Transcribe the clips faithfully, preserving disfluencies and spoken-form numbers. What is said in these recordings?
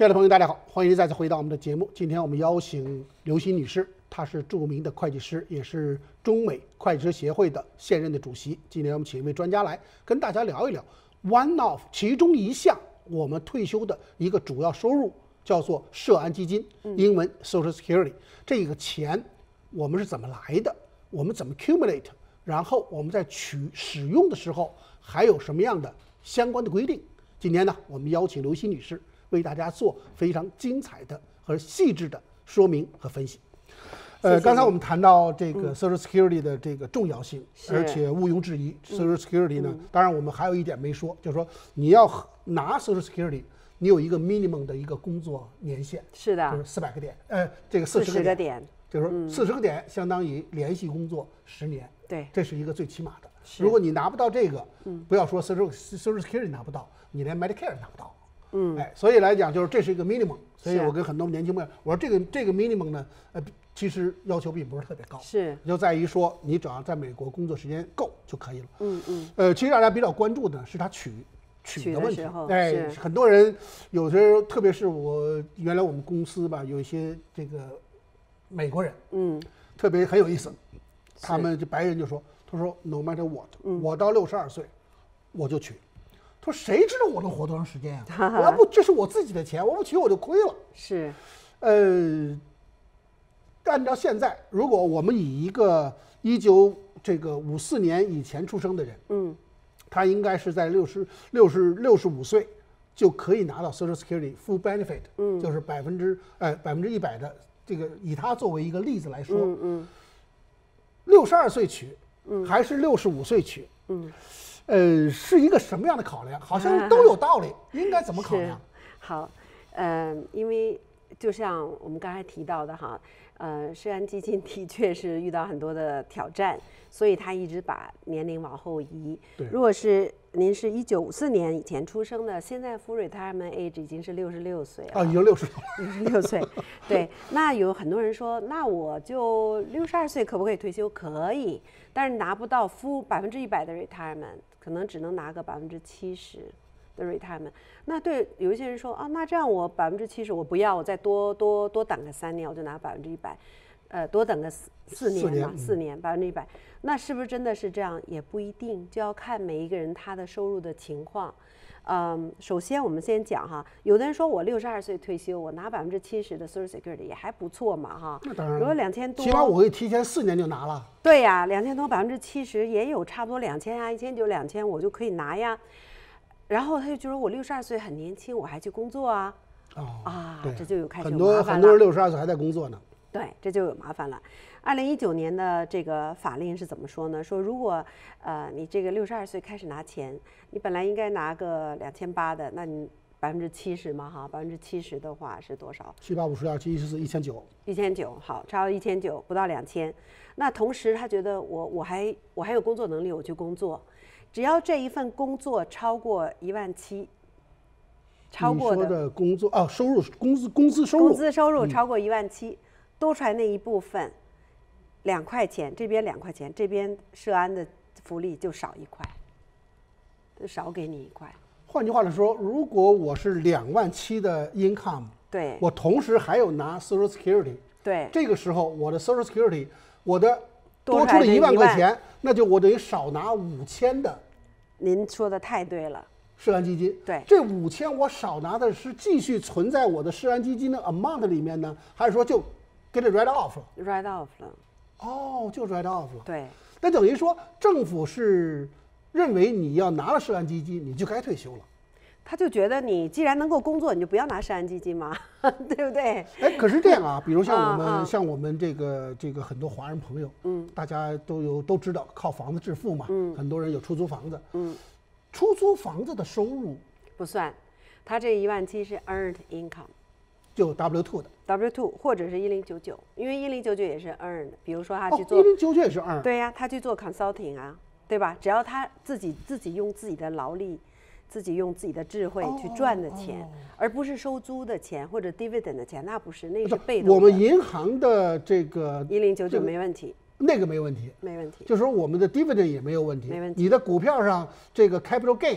亲爱的朋友，大家好，欢迎再次回到我们的节目。今天我们邀请刘欣女士，她是著名的会计师，也是中美会计师协会的现任的主席。今天我们请一位专家来跟大家聊一聊 one of 其中一项我们退休的一个主要收入，叫做社安基金，英文 Social Security。这个钱我们是怎么来的？我们怎么 accumulate？ 然后我们在取使用的时候还有什么样的相关的规定？今天呢，我们邀请刘欣女士为大家做非常精彩的和细致的说明和分析。呃，刚才我们谈到这个 Social Security 的这个重要性， 嗯、 而且毋庸置疑 ，Social Security 呢，嗯、当然我们还有一点没说，就是说你要拿 Social Security， 你有一个 minimum 的一个工作年限， 是的， 就是四百个点，呃，这个四十个点， 就是说四十个点相当于连续工作十年， 对， 这是一个最起码的。如果你拿不到这个， 嗯、 不要说 Social Social Security 拿不到，你连 Medicare 拿不到。 嗯， 哎，所以来讲就是这是一个 minimum， 所以我跟很多年轻朋友我说这个这个 minimum 呢，呃，其实要求并不是特别高， 是就在于说你只要在美国工作时间够就可以了。 嗯嗯。 呃，其实大家比较关注的是他取取的问题，哎， 是很多人有时候，特别是我原来我们公司吧，有一些这个美国人， 嗯， 特别很有意思，他们就白人就说，他说 no matter what，、嗯、我到六十二岁我就取。他说：“谁知道我能活多长时间啊？我要不这是我自己的钱，我不取我就亏了。” 是， 呃，按照现在，如果我们以一个一九这个五四年以前出生的人， 嗯， 他应该是在六十六十六十五岁就可以拿到 Social Security full benefit， 嗯， 就是百分之呃百分之一百的这个，以他作为一个例子来说， 嗯嗯， 六十二岁取， 嗯， 还是六十五岁取， 嗯。 呃，是一个什么样的考量？好像都有道理，啊、应该怎么考量？ 好，呃，因为就像我们刚才提到的哈，呃，社安基金的确是遇到很多的挑战，所以他一直把年龄往后移。如果是您是一九五四年以前出生的，现在 full retirement age 已经是六十六岁了。 啊，已经六十六十六岁。对，那有很多人说，那我就六十二岁可不可以退休？可以，但是拿不到 full 百分之一百的 retirement。可能只能拿个百分之七十的 retirement。那对有一些人说啊，那这样我百分之七十我不要，我再多多多等个三年，我就拿百分之一百，呃，多等个四四年嘛，四年百分之一百。那是不是真的是这样？也不一定，就要看每一个人他的收入的情况。嗯，首先我们先讲哈，有的人说我六十二岁退休，我拿百分之七十的 Social Security 也还不错嘛哈。 那当然， 如果两千多， 起码我可以提前四年就拿了。 对呀、啊，两千多百分之七十也有差不多两千啊，一千九两千我就可以拿呀。然后他就觉得我六十二岁很年轻，我还去工作啊。 哦啊，这就有开始很多很多人六十二岁还在工作呢。 对，这就有麻烦了。二零一九年的这个法令是怎么说呢？说如果呃你这个六十二岁开始拿钱，你本来应该拿个两千八的，那你百分之七十嘛哈，百分之七十的话是多少？ 七八五十二七十四一千九。 一千九，好，差不多一千九，不到两千。那同时他觉得我我还我还有工作能力，我去工作，只要这一份工作超过一万七。超过 的, 的工作啊，收入工资工资收入工资收入超过一万七，多出来那一部分两块钱，这边两块钱，这边社安的福利就少一块，就少给你一块。 换句话来说，如果我是两万七的 income， 对， 我同时还有拿 Social Security， 对， 这个时候我的 Social Security 我的多出了一万块钱，那就我等于少拿五千的。 您说的太对了。 社安基金， 对， 这五千我少拿的是继续存在我的社安基金的 amount 里面呢，还是说就 get it write off 了 ？write off 了。 哦，就 write off 了。 对。 那等于说政府是认为你要拿了社安基金，你就该退休了。 他就觉得你既然能够工作，你就不要拿社安基金嘛，对不对？ 哎，可是这样啊，比如像我们， 啊、 像我们这个这个很多华人朋友， 嗯， 大家都有都知道靠房子致富嘛， 嗯， 很多人有出租房子， 嗯。 出租房子的收入不算，他这一万七是 earned income， 就 W two 的 W two 或者是一零九九，因为一零九九也是 earned， 比如说他去做一零九九也是 earned， 对呀、啊，他去做 consulting 啊，对吧？只要他自己自己用自己的劳力，自己用自己的智慧去赚的钱， 哦哦、 而不是收租的钱或者 dividend 的钱，那不是，那是被动的。 我们银行的这个一零九九没问题。 那个没问题， 没问题。 就是说我们的 dividend 也没有问题， 没问题。 你的股票上这个 capital gain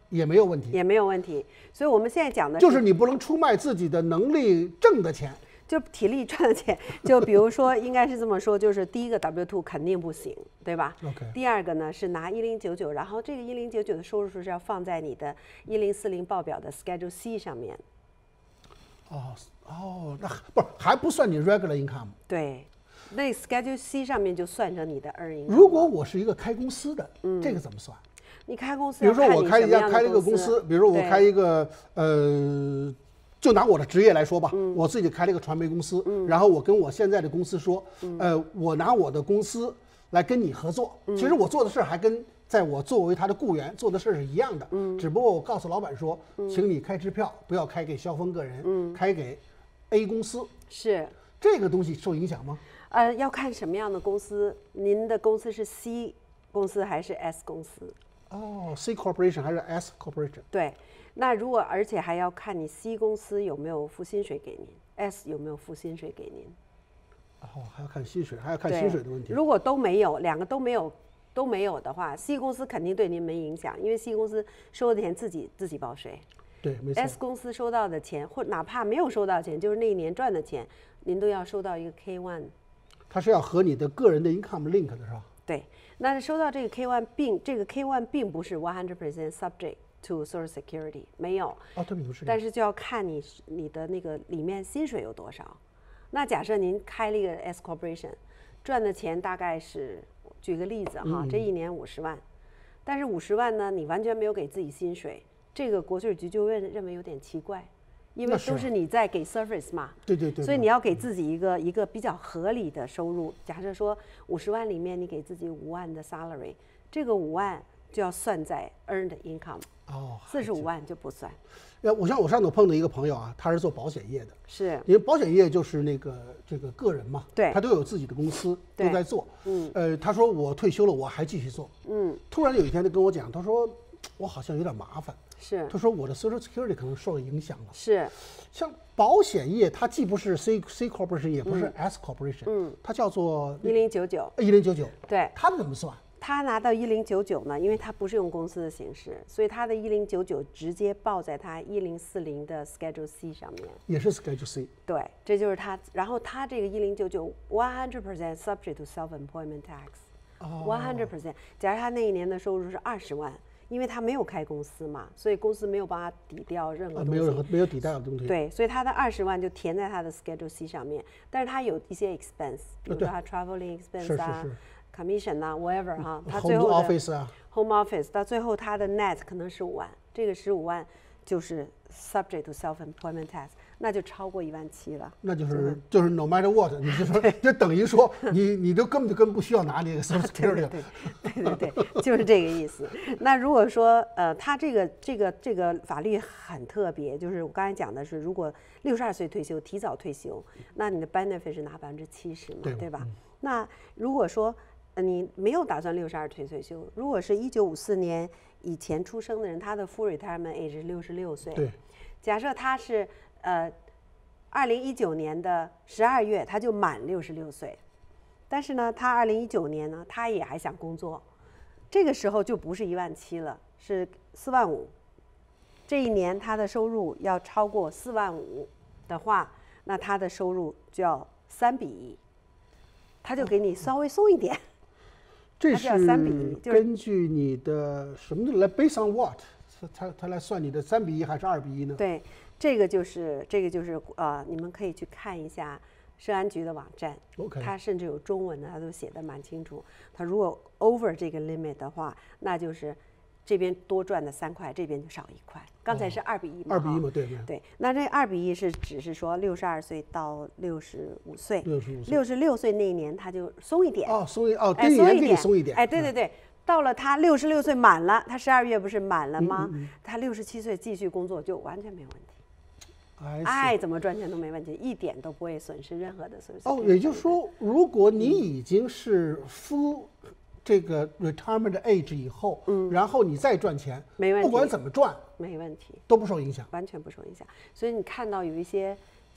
也没有问题， 也没有问题。所以我们现在讲的就是你不能出卖自己的能力挣的钱。 就体力赚的钱，就比如说，应该是这么说，就是第一个 W 二 肯定不行，对吧 ？OK。 第二个呢是拿一零九九，然后这个一零九九的收入是要放在你的一零四零报表的 Schedule C 上面。 哦哦，那不是还不算你 regular income。 对，那 Schedule C 上面就算成你的 earning。 如果我是一个开公司的，嗯、这个怎么算？ 你开公司， 比如说我开一家开了一个公司，比如说我开一个呃。就拿我的职业来说吧， 嗯、 我自己开了一个传媒公司，嗯、然后我跟我现在的公司说，嗯、呃，我拿我的公司来跟你合作，嗯、其实我做的事儿还跟在我作为他的雇员做的事儿是一样的，嗯、只不过我告诉老板说，嗯、请你开支票不要开给肖峰个人，嗯、开给 A 公司， 是这个东西受影响吗？ 呃，要看什么样的公司，您的公司是 C 公司还是 S 公司？ 哦 ，C corporation 还是 S corporation？ 对。那如果而且还要看你 C 公司有没有付薪水给您 ，S 有没有付薪水给您。 哦，还要看薪水，还要看薪水的问题。 如果都没有，两个都没有都没有的话 ，C 公司肯定对您没影响，因为 C 公司收的钱自己自己报税。 对，没错。 S 公司收到的钱，或哪怕没有收到钱，就是那一年赚的钱，您都要收到一个 K 一。 它是要和你的个人的 income link 的是吧？ 对，那收到这个 K 一并这个 K 一并不是 one hundred percent subject to Social Security， 没有。 哦，对不是。 但是就要看你你的那个里面薪水有多少。那假设您开了一个 S corporation， 赚的钱大概是，举个例子哈， 嗯、 这一年五十万，但是五十万呢，你完全没有给自己薪水，这个国税局就认认为有点奇怪，因为都是你在给 service 嘛。 对对对。 所以你要给自己一个一个比较合理的收入。假设说五十万里面你给自己五万的 salary， 这个五万就要算在 earned income。 哦， 四十五万就不算。 呃，我像我上头碰到一个朋友啊，他是做保险业的， 是因为保险业就是那个这个个人嘛， 对， 他都有自己的公司都在做，嗯，呃，他说我退休了我还继续做，嗯，突然有一天他跟我讲，他说我好像有点麻烦， 是， 他说我的 Social Security 可能受影响了， 是， 像保险业它既不是 C C corporation 也不是 S corporation，嗯，它叫做一零九九， 一零九九， 对， 它怎么算？ 他拿到一零九九呢，因为他不是用公司的形式，所以他的一零九九直接报在他一零四零的 Schedule C 上面， 也是 Schedule C。 对，这就是他。然后他这个一零九九 one hundred percent subject to self-employment tax，one hundred percent。假如他那一年的收入是二十万，因为他没有开公司嘛，所以公司没有帮他抵掉任何东西， 没有没有抵掉的东西。 对，所以他的二十万就填在他的 Schedule C 上面，但是他有一些 expense， 比如说他 traveling expense 啊。 是是是 commission 啊 ，whatever 哈，他最后的 home office 啊 ，home office 到最后他的 net 可能十五万，这个十五万就是 subject to self-employment tax， 那就超过一万七了。 那就是就是 no matter what， 你就说就等于说你你都根本就根本不需要拿那个 Social Security。 对对对对对，就是这个意思。那如果说呃，他这个这个这个法律很特别，就是我刚才讲的是，如果六十二岁退休，提早退休，那你的 benefit 是拿百分之七十嘛，对吧？嗯、那如果说你没有打算六十二岁退休，如果是一九五四年以前出生的人，他的 full retirement age 是六十六岁。 对。 假设他是呃二零一九年的十二月，他就满六十六岁，但是呢，他二零一九年呢，他也还想工作，这个时候就不是一万七了，是四万五。这一年他的收入要超过四万五的话，那他的收入就要三比一，他就给你稍微松一点。 这是根据你的什么来 based on what？ 他他来算你的三比一还是二比一呢？ 对，这个就是这个就是呃，你们可以去看一下社安局的网站， okay. 它甚至有中文的，它都写得蛮清楚。它如果 over 这个 limit 的话，那就是这边多赚的三块，这边就少一块。刚才是二比一嘛？ 二比一嘛，对对。 对，那这二比一是只是说六十二岁到六十五岁， 六十五岁， 六十六岁那一年他就松一点。 哦，松一哦， 哎， 松一点， 松一点。 哎，对对对，到了他六十六岁满了，他十二月不是满了吗？ 嗯嗯嗯他六十七岁继续工作就完全没有问题。 哎， 爱怎么赚钱都没问题，一点都不会损失任何的损失。 哦，也就是说，如果你已经是 full 这个 retirement age 以后，嗯，然后你再赚钱， 没问题， 不管怎么赚， 没问题， 都不受影响， 完全不受影响。所以你看到有一些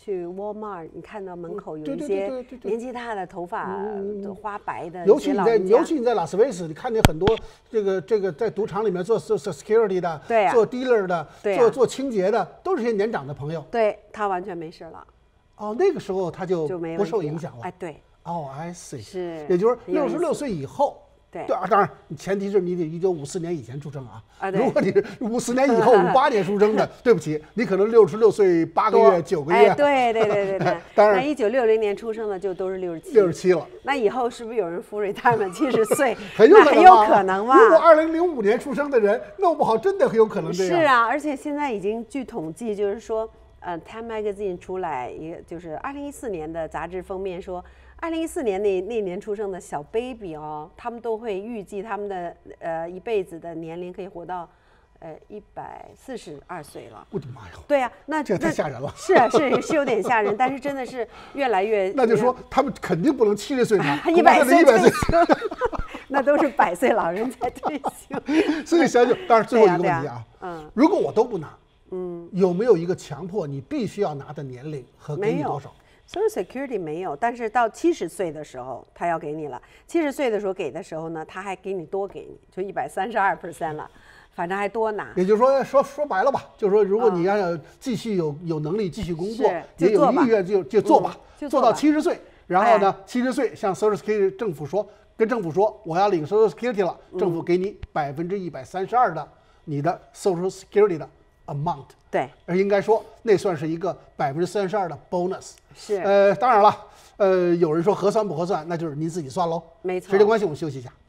去 Walmart， 你看到门口有对对一些对对对年纪大的头发都花白的， 尤其你在一些老人家尤其你在拉斯维加斯，你看见很多这个这个在赌场里面做做 security 的， 对啊做 dealer 的， 对啊做做清洁的，都是些年长的朋友。 对他完全没事了， 哦，那个时候他就就没不问题了受影响了。 哎，对， 哦，I see， 是也就是很有意思六十六岁以后。 对对啊，当然，前提是你得一九五四年以前出生啊。 啊对如果你是五四年以后、五八年出生的，对不起，你可能六十六岁八个月、九个月。 哎，对对对对对。 当然那一九六零年出生的就都是六十七。 六十七了。 那以后是不是有人付 retirement 七十岁？ 很有可能、啊， 那很有可能嘛。 如果二零零五年出生的人弄不好，真的很有可能这样。 是啊，而且现在已经据统计，就是说，呃 ，Time Magazine 出来一个就是二零一四年的杂志封面说。二零一四年那那年出生的小 baby 哦，他们都会预计他们的呃一辈子的年龄可以活到，呃一百四十二岁了。 我的妈呀！ 对呀、啊，那这太吓人了。 是啊，是是有点吓人，但是真的是越来越。 那就说他们肯定不能七十岁呢， 一百岁， 一百岁， 那都是百岁老人才退休。 所以想想，当然最后一个问题啊， 啊啊嗯， 如果我都不拿，嗯，有没有一个强迫你必须要拿的年龄和给你多少？ Social Security 没有，但是到七十岁的时候，他要给你了。七十岁的时候给的时候呢，他还给你多给你，就一百三十二 percent 了，反正还多拿。 也就是说，说说白了吧，就是说，如果你要继续有有能力继续工作，也有意愿就就做吧，做到七十岁。然后呢，七十岁向 Social Security 政府说，跟政府说我要领 Social Security 了，政府给你百分之一百三十二的你的 Social Security 的 amount。 对， 而应该说那算是一个百分之三十二的 bonus。 是， 呃，当然了，呃，有人说合算不合算，那就是您自己算喽。 没错。 时间关系，我们休息一下。